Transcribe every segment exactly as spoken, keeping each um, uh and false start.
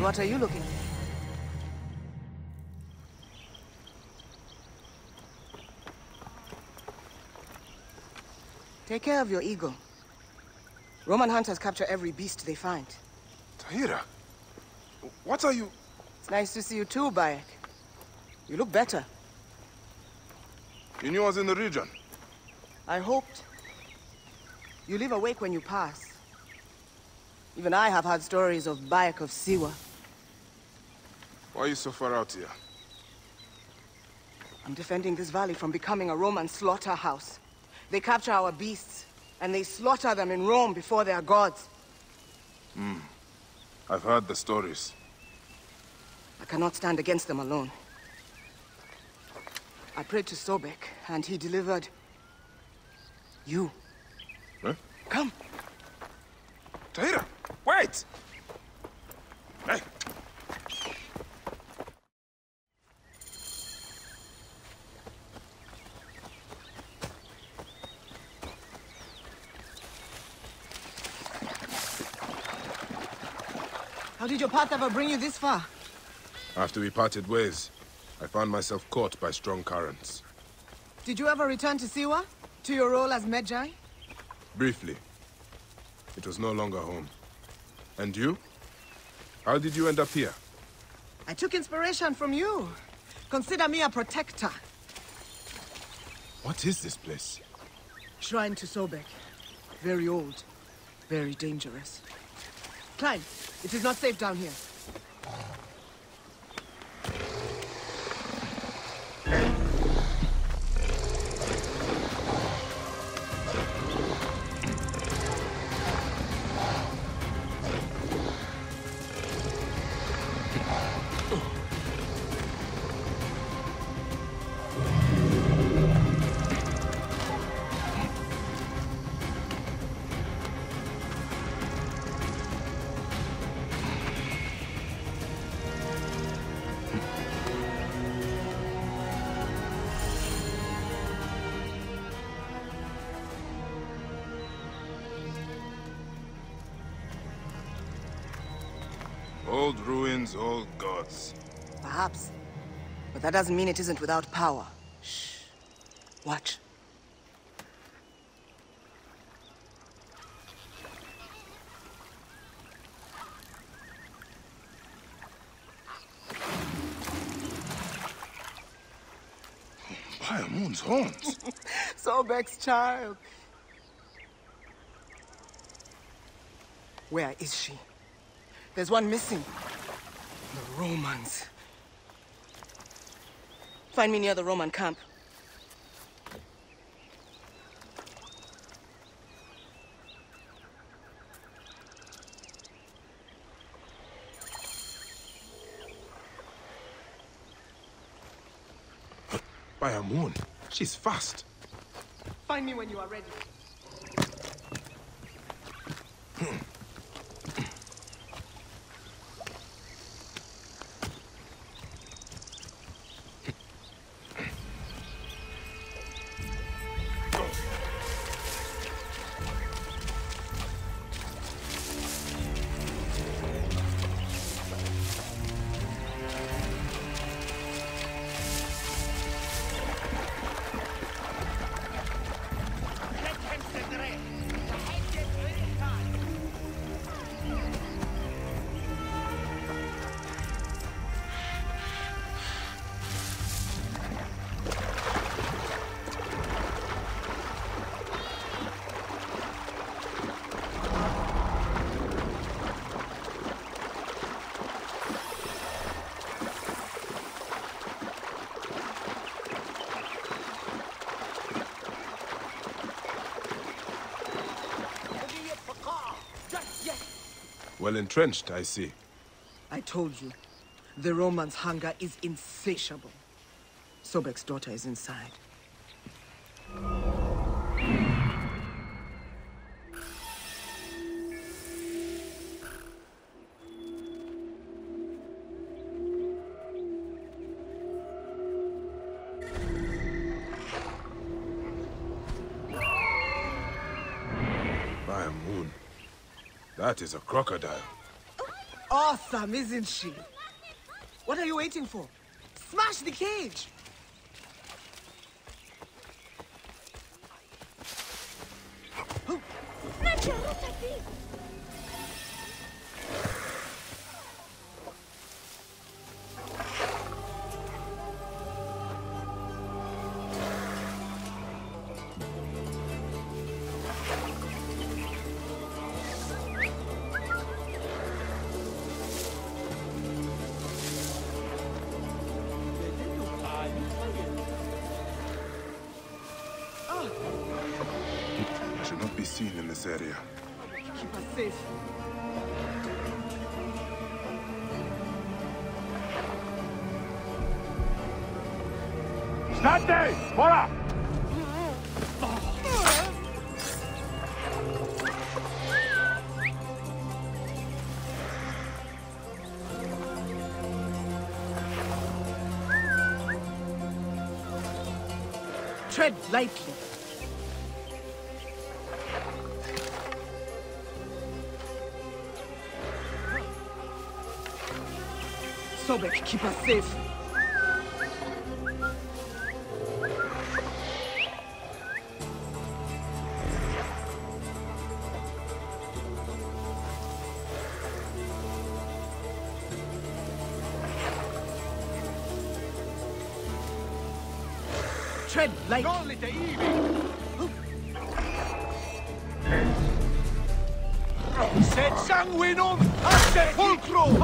And what are you looking for? Take care of your ego. Roman hunters capture every beast they find. Tahira, what are you... It's nice to see you too, Bayek. You look better. You knew I was in the region? I hoped. You leave awake when you pass. Even I have heard stories of Bayek of Siwa. Why are you so far out here? I'm defending this valley from becoming a Roman slaughterhouse. They capture our beasts, and they slaughter them in Rome before their gods. Hmm. I've heard the stories. I cannot stand against them alone. I prayed to Sobek, and he delivered... you. Huh? Come. Tahira, wait! Hey! How did your path ever bring you this far? After we parted ways, I found myself caught by strong currents. Did you ever return to Siwa? To your role as Magi? Briefly. It was no longer home. And you? How did you end up here? I took inspiration from you. Consider me a protector. What is this place? Shrine to Sobek. Very old. Very dangerous. Climb. It is not safe down here. Old ruins, old gods. Perhaps. But that doesn't mean it isn't without power. Shh. Watch. By Moon's horns. Sobek's child. Where is she? There's one missing. The Romans. Find me near the Roman camp. By a moon, she's fast. Find me when you are ready. Well entrenched, I see. I told you, the Romans' hunger is insatiable. Sobek's daughter is inside. By a moon. That is a crocodile. awesome, isn't she? What are you waiting for? Smash the cage! Seen in this area. Keep us safe. State! Fora! Tread lightly. Sobek, keep us safe. Tread lightly. Sed sanguinum asse pulcro!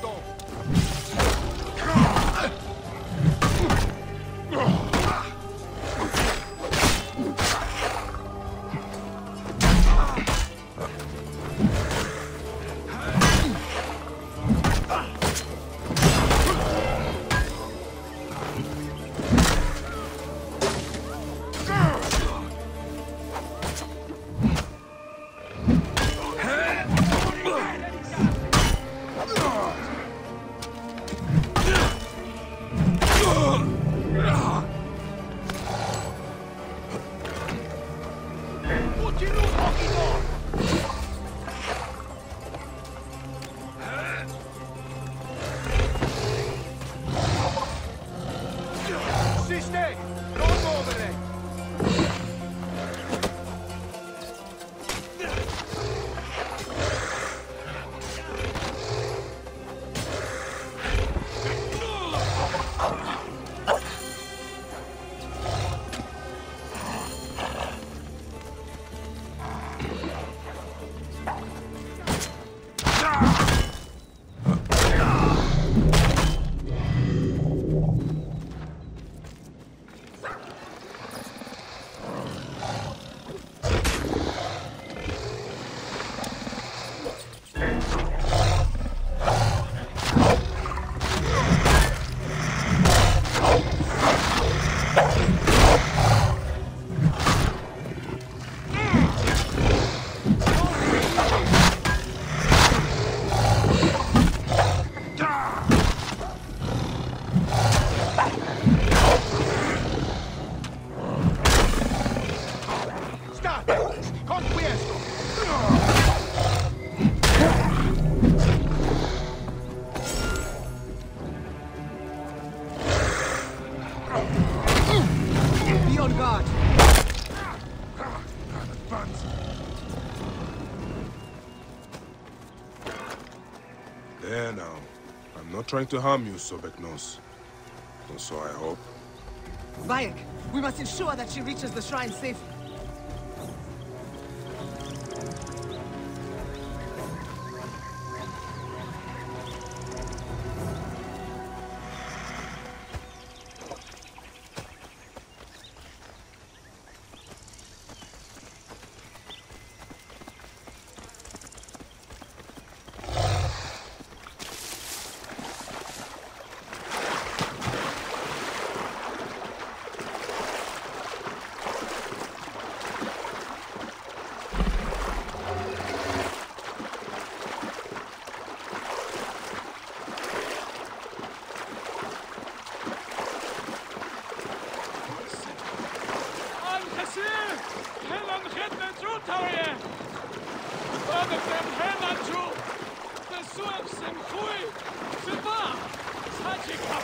There now. I'm not trying to harm you, Sobeknos. Or so I hope. Bayek, we must ensure that she reaches the shrine safely.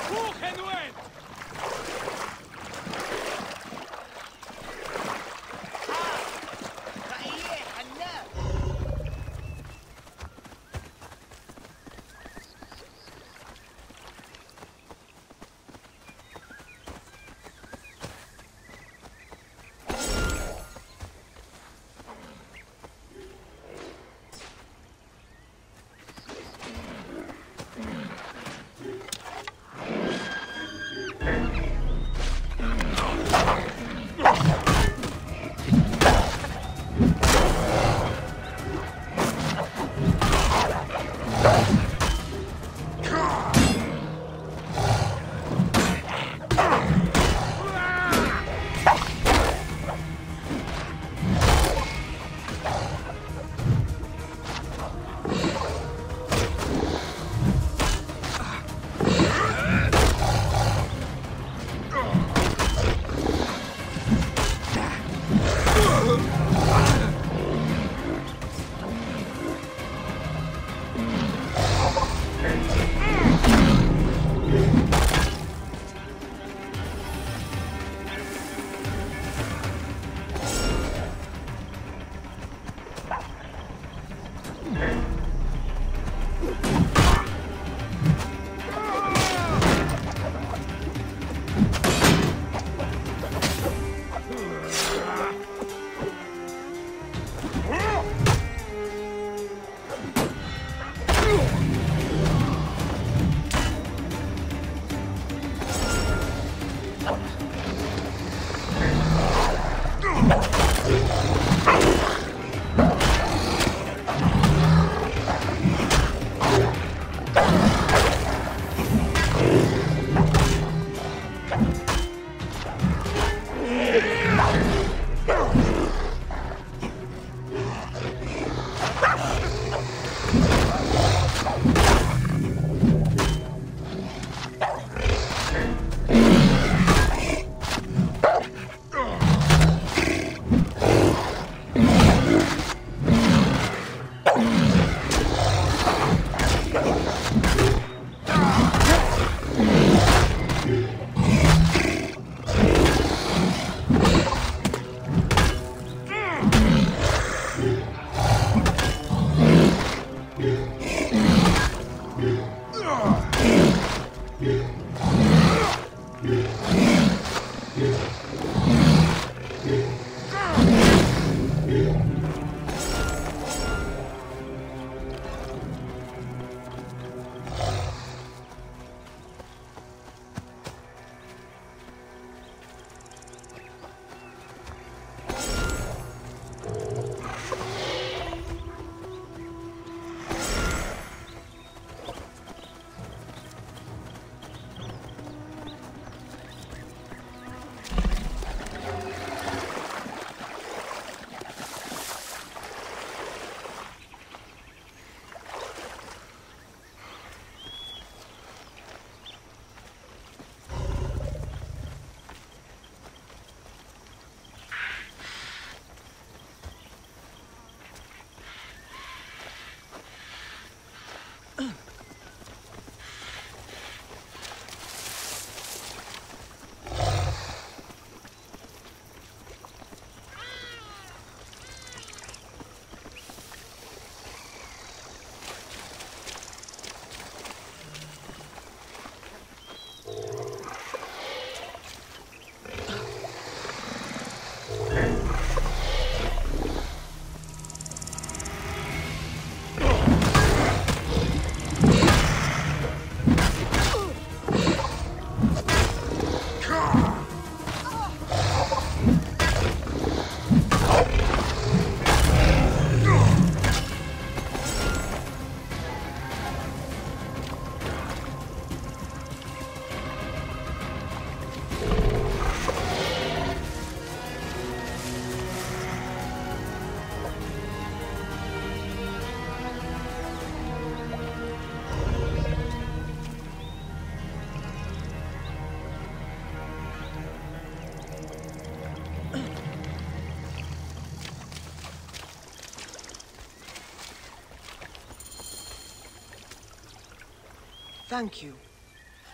Thank you.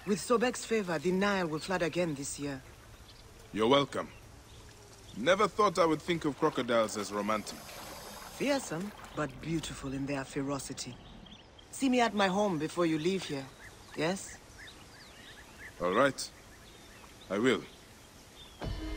With Sobek's favor, the Nile will flood again this year. You're welcome. Never thought I would think of crocodiles as romantic. Fearsome, but beautiful in their ferocity. See me at my home before you leave here, yes? All right. I will.